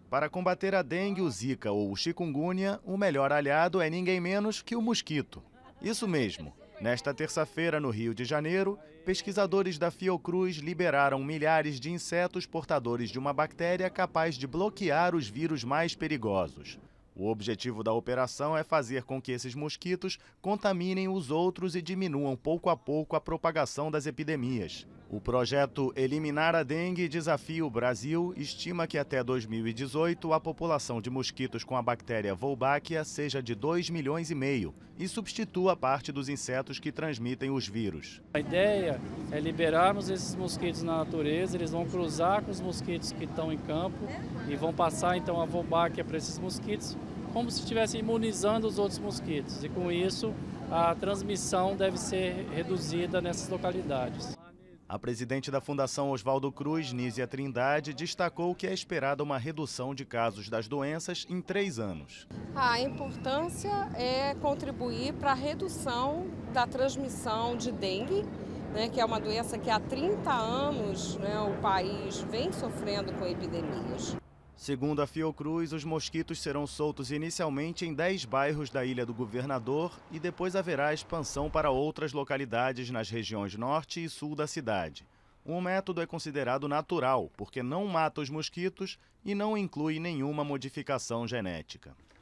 Para combater a dengue, o zika ou o chikungunya, o melhor aliado é ninguém menos que o mosquito. Isso mesmo. Nesta terça-feira, no Rio de Janeiro, pesquisadores da Fiocruz liberaram milhares de insetos portadores de uma bactéria capaz de bloquear os vírus mais perigosos. O objetivo da operação é fazer com que esses mosquitos contaminem os outros e diminuam pouco a pouco a propagação das epidemias. O projeto Eliminar a Dengue Desafia o Brasil estima que até 2018 a população de mosquitos com a bactéria Wolbachia seja de 2,5 milhões e substitua parte dos insetos que transmitem os vírus. A ideia é liberarmos esses mosquitos na natureza, eles vão cruzar com os mosquitos que estão em campo e vão passar então a Wolbachia para esses mosquitos, como se estivessem imunizando os outros mosquitos. E com isso a transmissão deve ser reduzida nessas localidades. A presidente da Fundação Oswaldo Cruz, Nízia Trindade, destacou que é esperada uma redução de casos das doenças em 3 anos. A importância é contribuir para a redução da transmissão de dengue, que é uma doença que há 30 anos o país vem sofrendo com epidemias. Segundo a Fiocruz, os mosquitos serão soltos inicialmente em 10 bairros da Ilha do Governador e depois haverá expansão para outras localidades nas regiões norte e sul da cidade. O método é considerado natural, porque não mata os mosquitos e não inclui nenhuma modificação genética.